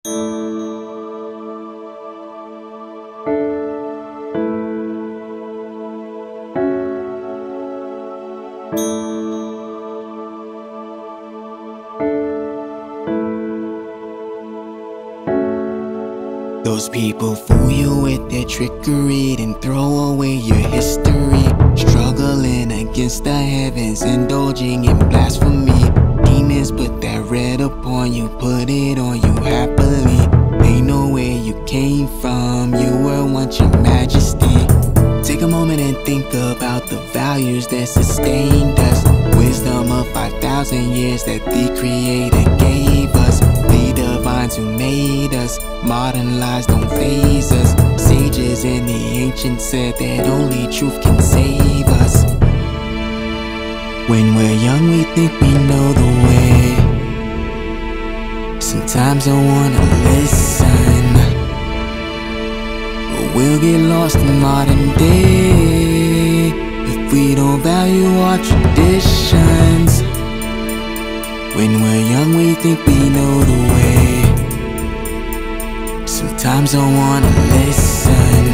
Those people fool you with their trickery, then throw away your history. Struggling against the heavens, indulging in blasphemy. Demons put that red upon you, put it on you happily. They know where you came from, you were once your majesty. Take a moment and think about the values that sustained us. Wisdom of 5,000 years that the Creator gave us. The divines who made us, modern lies don't faze us. Sages in the ancients said that only truth can save us. When we're young we think we know the way. Sometimes I wanna listen, but we'll get lost in modern day if we don't value our traditions. When we're young we think we know the way. Sometimes I wanna listen,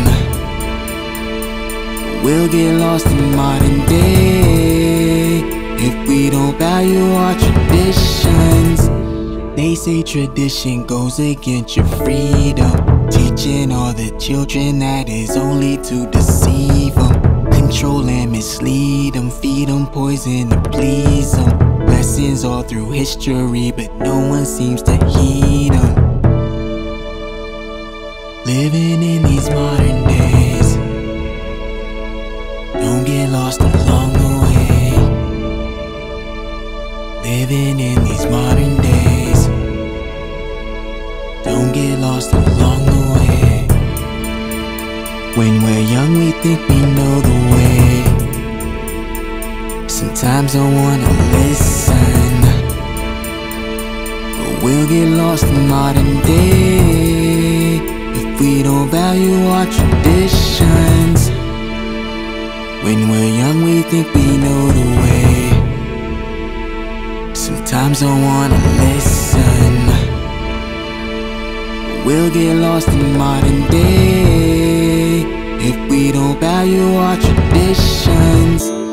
but we'll get lost in modern day if we don't value our traditions. They say tradition goes against your freedom, teaching all the children that is only to deceive them. Control and mislead them, feed them poison to please them. Lessons all through history, but no one seems to heed them. Living in these modern days, don't get lost along the way. Living in these modern days, don't get lost along the way. When we're young we think we know the way. Sometimes I wanna listen, but we'll get lost in modern day if we don't value our traditions. When we're young we think we know the way. Sometimes I wanna listen, but we'll get lost in modern day if we don't value our traditions.